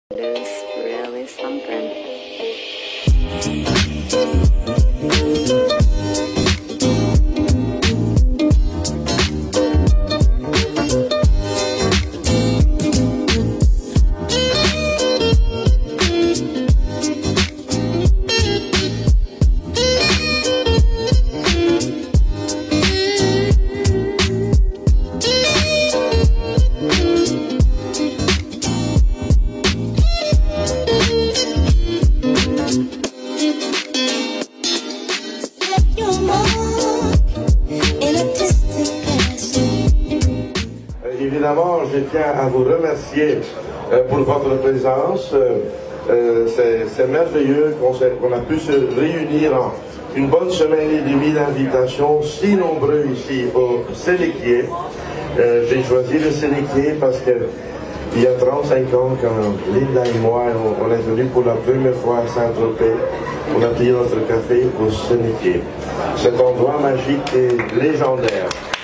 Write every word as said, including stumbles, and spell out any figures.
It is really something. Évidemment, je tiens à vous remercier euh, pour votre présence. Euh, C'est merveilleux qu'on a pu se réunir en une bonne semaine et demie d'invitation, si nombreux ici au Sénéquier. Euh, J'ai choisi le Sénéquier parce que il y a trente-cinq ans, quand Linda et moi, on, on est venus pour la première fois à Saint-Tropez, on a pris notre café au Sénéquier. Cet endroit magique et légendaire.